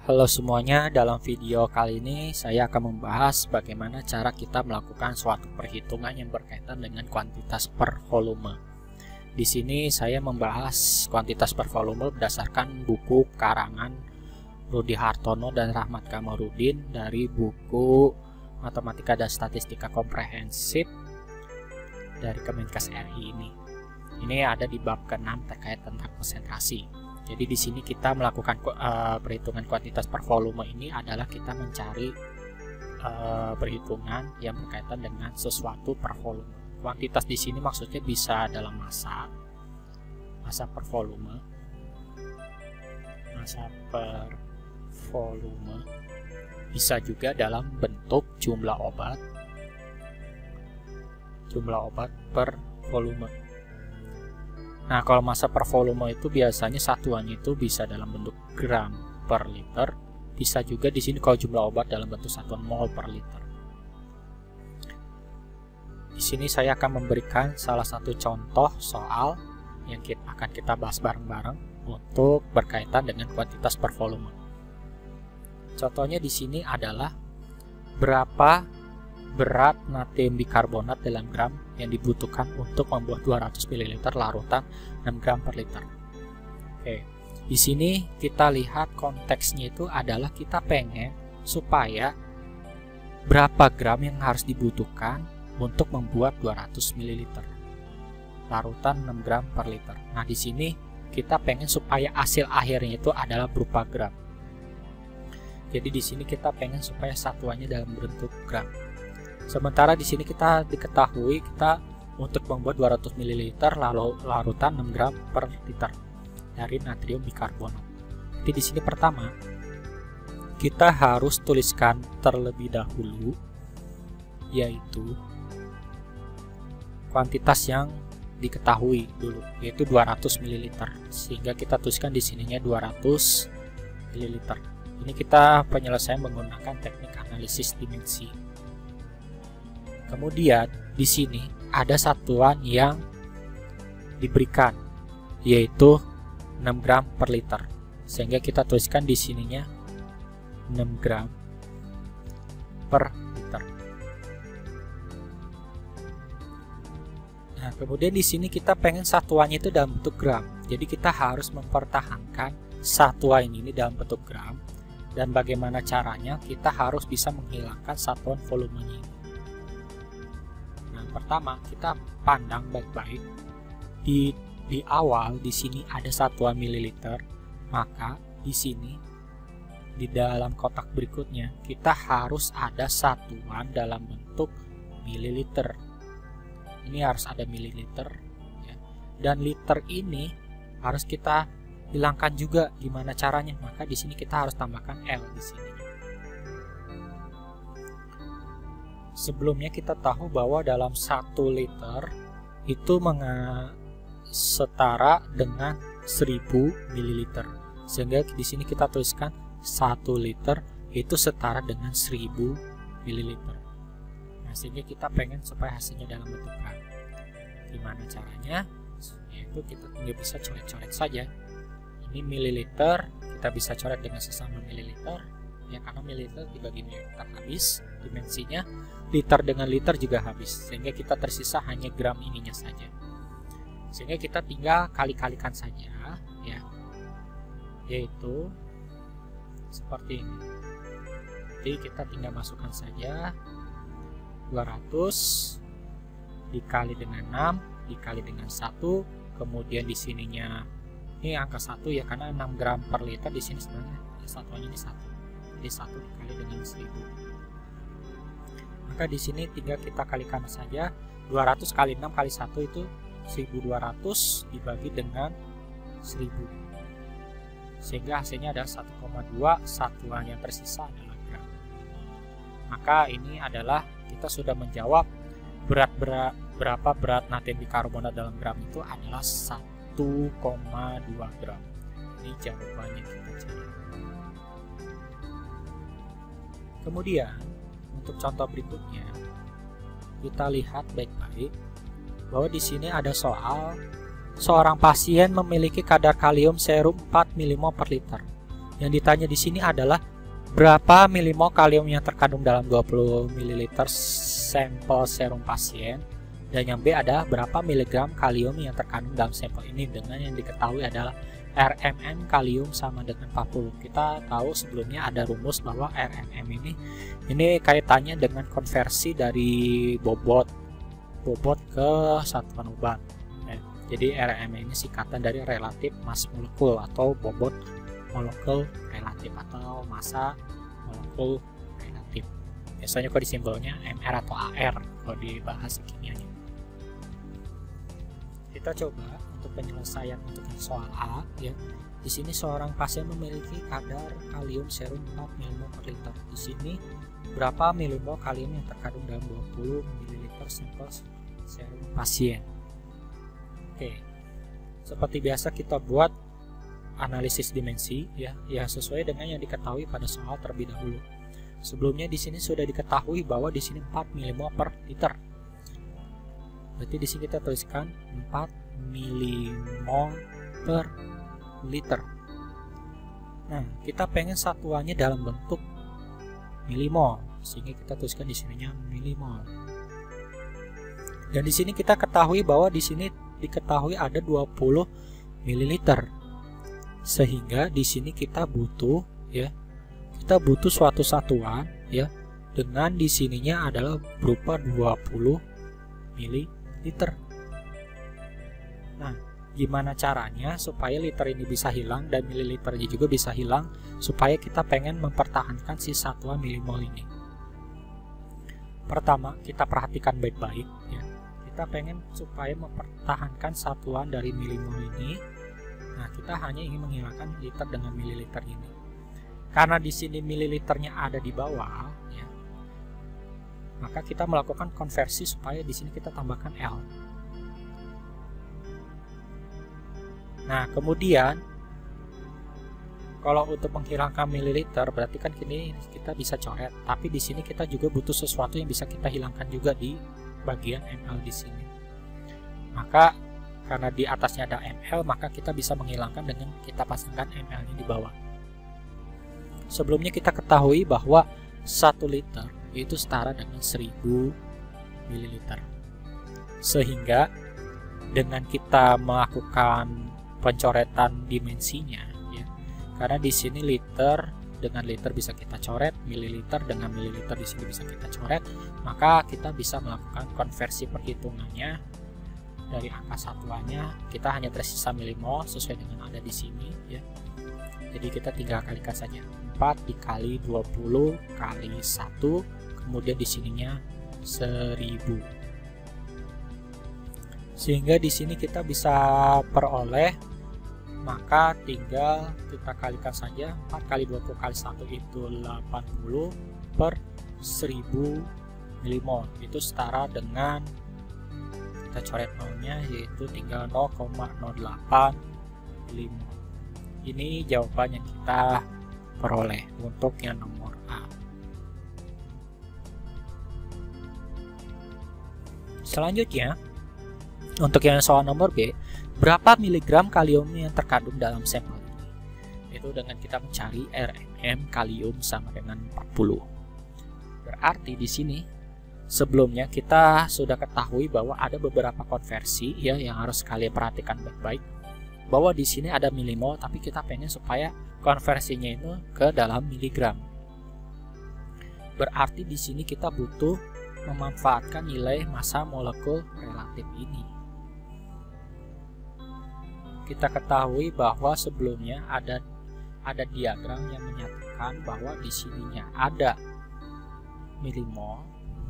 Halo semuanya, dalam video kali ini saya akan membahas bagaimana cara kita melakukan suatu perhitungan yang berkaitan dengan kuantitas per volume. Di sini saya membahas kuantitas per volume berdasarkan buku karangan Rudi Hartono dan Rahmat Kamarudin dari buku Matematika dan Statistika Komprehensif dari Kemenkes RI ini. Ini ada di bab ke-6 terkait tentang konsentrasi. Jadi di sini kita melakukan perhitungan kuantitas per volume ini adalah kita mencari perhitungan yang berkaitan dengan sesuatu per volume. Kuantitas di sini maksudnya bisa dalam massa per volume, massa per volume, bisa juga dalam bentuk jumlah obat per volume. Nah, kalau massa per volume itu biasanya satuannya itu bisa dalam bentuk gram per liter, bisa juga di sini kalau jumlah obat dalam bentuk satuan mol per liter. Di sini saya akan memberikan salah satu contoh soal yang akan kita bahas bareng-bareng untuk berkaitan dengan kuantitas per volume. Contohnya di sini adalah berapa berat natrium bikarbonat dalam gram yang dibutuhkan untuk membuat 200 ml larutan 6 gram per liter. Oke, di sini kita lihat konteksnya itu adalah kita pengen supaya berapa gram yang harus dibutuhkan untuk membuat 200 ml larutan 6 gram per liter. Nah, di sini kita pengen supaya hasil akhirnya itu adalah berupa gram. Jadi di sini kita pengen supaya satuannya dalam bentuk gram. Sementara di sini kita diketahui kita untuk membuat 200 ml larutan 6 gram per liter dari natrium bikarbonat. Jadi di sini pertama kita harus tuliskan terlebih dahulu yaitu kuantitas yang diketahui dulu yaitu 200 ml. Sehingga kita tuliskan di sininya 200 ml. Ini kita penyelesaian menggunakan teknik analisis dimensi. Kemudian di sini ada satuan yang diberikan yaitu 6 gram per liter. Sehingga kita tuliskan di sininya 6 gram per liter. Nah, kemudian di sini kita pengen satuannya itu dalam bentuk gram. Jadi kita harus mempertahankan satuan ini dalam bentuk gram. Dan bagaimana caranya? Kita harus bisa menghilangkan satuan volumenya ini. Pertama, kita pandang baik-baik di awal di sini ada satuan mililiter, maka di sini di dalam kotak berikutnya kita harus ada satuan dalam bentuk mililiter. Ini harus ada mililiter ya. Dan liter ini harus kita hilangkan juga. Gimana caranya? Maka di sini kita harus tambahkan L di sini. Sebelumnya kita tahu bahwa dalam 1 liter itu setara dengan 1000 ml. Sehingga di sini kita tuliskan 1 liter itu setara dengan 1000 ml. Nah, sehingga kita pengen supaya hasilnya dalam bentuk gram. Gimana caranya? Yaitu kita tinggal bisa coret-coret saja. Ini mililiter, kita bisa coret dengan sesama mililiter. Ya, karena mililiter dibagi mililiter habis dimensinya, liter dengan liter juga habis, sehingga kita tersisa hanya gram ininya saja. Sehingga kita tinggal kali-kalikan saja ya, yaitu seperti ini. Jadi kita tinggal masukkan saja 200 dikali dengan 6 dikali dengan 1, kemudian di sininya ini angka 1 ya, karena 6 gram per liter di sini sebenarnya satuannya ini 1. Jadi 1 dikali dengan 1000. Maka di sini tinggal kita kalikan saja 200 kali 6 kali 1 itu 1200 dibagi dengan 1000. Sehingga hasilnya ada 1,2, satuan yang tersisa adalah gram. Maka ini adalah kita sudah menjawab berapa berat natrium bikarbonat dalam gram itu adalah 1,2 gram. Ini jawabannya kita cari. Kemudian untuk contoh berikutnya kita lihat baik-baik bahwa di sini ada soal seorang pasien memiliki kadar kalium serum 4 mmol per liter. Yang ditanya di sini adalah berapa milimol kalium yang terkandung dalam 20 ml sampel serum pasien, dan yang B ada berapa miligram kalium yang terkandung dalam sampel ini, dengan yang diketahui adalah RMM kalium sama dengan 40. Kita tahu sebelumnya ada rumus bahwa RMM ini kaitannya dengan konversi dari bobot ke satuan obat. Jadi RMM ini singkatan dari relatif mass molekul atau bobot molekul relatif atau massa molekul relatif. Biasanya kalau disimbolnya MR atau AR kalau di bahasa kimianya. Kita coba untuk penyelesaian untuk soal A ya. Di sini seorang pasien memiliki kadar kalium serum 4 milimol per liter. Di sini berapa milimol kalium yang terkandung dalam 20 ml sampel serum pasien. Oke. Seperti biasa kita buat analisis dimensi ya, yang sesuai dengan yang diketahui pada soal terlebih dahulu. Sebelumnya di sini sudah diketahui bahwa di sini 4 milimol per liter. Berarti di sini kita tuliskan 4 milimol per liter. Nah, kita pengen satuannya dalam bentuk milimol, sehingga kita tuliskan di sininya milimol. Dan di sini kita ketahui bahwa di sini diketahui ada 20 ml. Sehingga di sini kita butuh ya, kita butuh suatu satuan ya, dengan di sininya adalah berupa 20 ml. Nah, gimana caranya supaya liter ini bisa hilang dan mililiternya juga bisa hilang, supaya kita pengen mempertahankan si satuan milimol ini. Pertama, kita perhatikan baik-baik ya. Kita pengen supaya mempertahankan satuan dari milimol ini. Nah, kita hanya ingin menghilangkan liter dengan mililiter ini. Karena di sini mililiternya ada di bawah ya, maka kita melakukan konversi supaya di sini kita tambahkan L. Nah, kemudian kalau untuk menghilangkan mililiter berarti kan kini kita bisa coret, tapi di sini kita juga butuh sesuatu yang bisa kita hilangkan juga di bagian ml di sini. Maka karena di atasnya ada ml, maka kita bisa menghilangkan dengan kita pasangkan ml-nya di bawah. Sebelumnya kita ketahui bahwa 1 liter itu setara dengan 1000 ml. Sehingga dengan kita melakukan pencoretan dimensinya ya, karena di sini liter dengan liter bisa kita coret, mililiter dengan mililiter di sini bisa kita coret, maka kita bisa melakukan konversi perhitungannya dari angka satuannya. Kita hanya tersisa milimol sesuai dengan ada di sini ya. Jadi kita tinggal kalikan saja 4 dikali 20 kali 1, kemudian di sininya 1000. Sehingga di sini kita bisa peroleh, maka tinggal kita kalikan saja 4 kali 20 kali 1 itu 80 per 1000 milimol. Itu setara dengan, kita coret nolnya, yaitu tinggal 0,08 milimol. Ini jawaban yang kita peroleh untuk yang nomor A. Selanjutnya, untuk yang soal nomor B, berapa miligram kalium yang terkandung dalam sampel ini? Itu dengan kita mencari RMM kalium sama dengan 40. Berarti di sini sebelumnya kita sudah ketahui bahwa ada beberapa konversi ya yang harus kalian perhatikan baik-baik. Bahwa di sini ada milimol, tapi kita pengen supaya konversinya itu ke dalam miligram. Berarti di sini kita butuh memanfaatkan nilai massa molekul relatif ini. Kita ketahui bahwa sebelumnya ada diagram yang menyatakan bahwa di sininya ada milimol,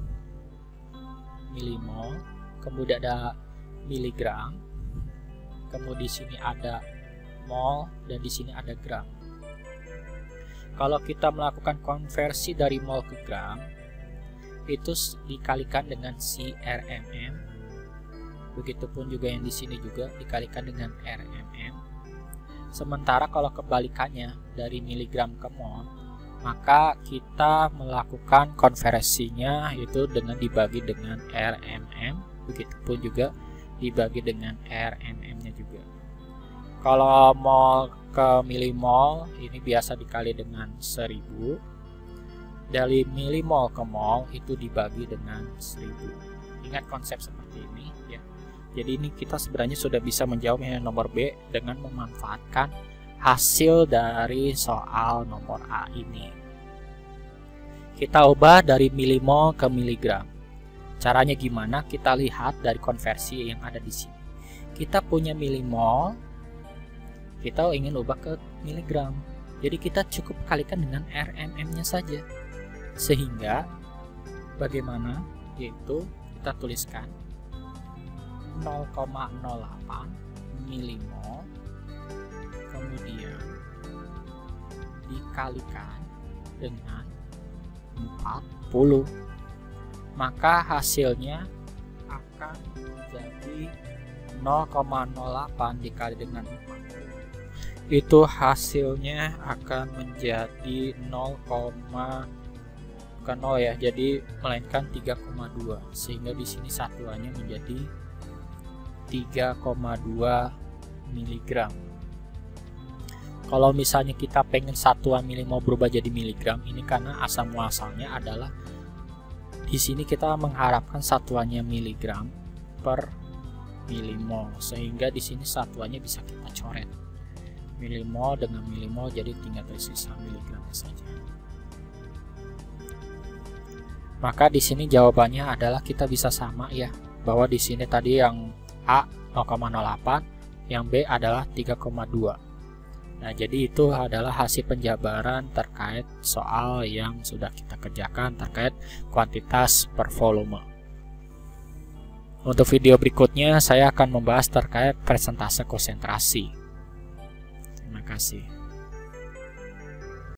kemudian ada miligram, kemudian di sini ada mol, dan di sini ada gram. Kalau kita melakukan konversi dari mol ke gram, itu dikalikan dengan si RMM. Begitupun juga yang di sini juga dikalikan dengan RMM. Sementara kalau kebalikannya dari miligram ke mol, maka kita melakukan konversinya itu dengan dibagi dengan RMM. Begitupun juga dibagi dengan RMM-nya juga. Kalau mol ke milimol ini biasa dikali dengan 1000. Dari milimol ke mol itu dibagi dengan 1000. Ingat konsep seperti ini ya. Jadi ini kita sebenarnya sudah bisa menjawab yang nomor B dengan memanfaatkan hasil dari soal nomor A ini. Kita ubah dari milimol ke miligram. Caranya gimana? Kita lihat dari konversi yang ada di sini. Kita punya milimol, kita ingin ubah ke miligram. Jadi kita cukup kalikan dengan RMM-nya saja. Sehingga bagaimana? Yaitu kita tuliskan 0,08 milimol kemudian dikalikan dengan 40. Maka hasilnya akan menjadi 0,08 dikali dengan 40. Itu hasilnya akan menjadi 0, ya, jadi melainkan 3,2 sehingga di sini satuannya menjadi 3,2 miligram. Kalau misalnya kita pengen satuan milimol berubah jadi miligram, ini karena asal muasalnya adalah di sini kita mengharapkan satuannya miligram per milimol, sehingga di sini satuannya bisa kita coret milimol dengan milimol, jadi tinggal tersisa miligramnya saja. Maka di sini jawabannya adalah kita bisa sama ya, bahwa di sini tadi yang A 0,08, yang B adalah 3,2. Nah, jadi itu adalah hasil penjabaran terkait soal yang sudah kita kerjakan terkait kuantitas per volume. Untuk video berikutnya saya akan membahas terkait persentase konsentrasi. Terima kasih.